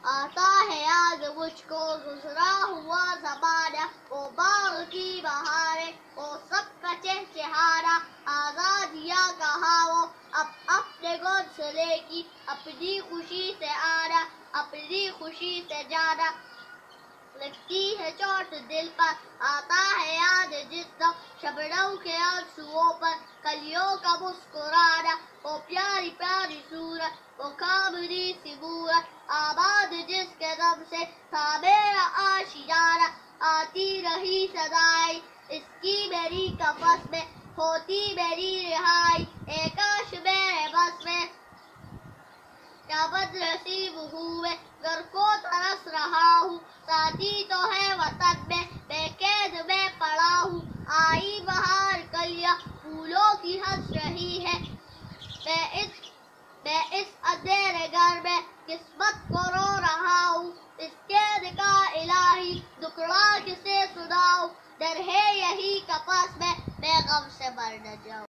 آتا ہے یاد مجھ کو گزرا ہوا زمانہ، وہ باغ کی بہاریں، وہ سب کا چہچہارا، آزادیاں کہاں وہ اب اپنے گھونسلے کی، اپنی خوشی سے آنا، اپنی خوشی سے جانا۔ لگتی ہے چوٹ دل پر، آتا ہے یاد جسم، شبنم کے آنسوؤں پر کلیوں کا مسکرانا، وہ پیاری پیاری صورت، وہ کاملی سی مورت، آباد جس کے دم سے تھا میرا آشیانہ۔ آتی رہی صدائیں اس کی میری قفس میں، ہوتی میری رہائی اے کاش میرے بس میں۔ کیا بد نصیب ہوں میں، گھر کو ترس رہا ہوں، ساتھی تو ہے وطن میں قید میں پڑا ہوں۔ آئی بہار کلیاں پھولوں کی ہنس رہی ہے، میں اس اندھیرے گھر میں قسمت کو رو رہا ہوں۔ اس قید کا الہی دکھڑا کسے سناؤں، ڈر ہے یہی کفس میں غم سے مر نہ جاؤں۔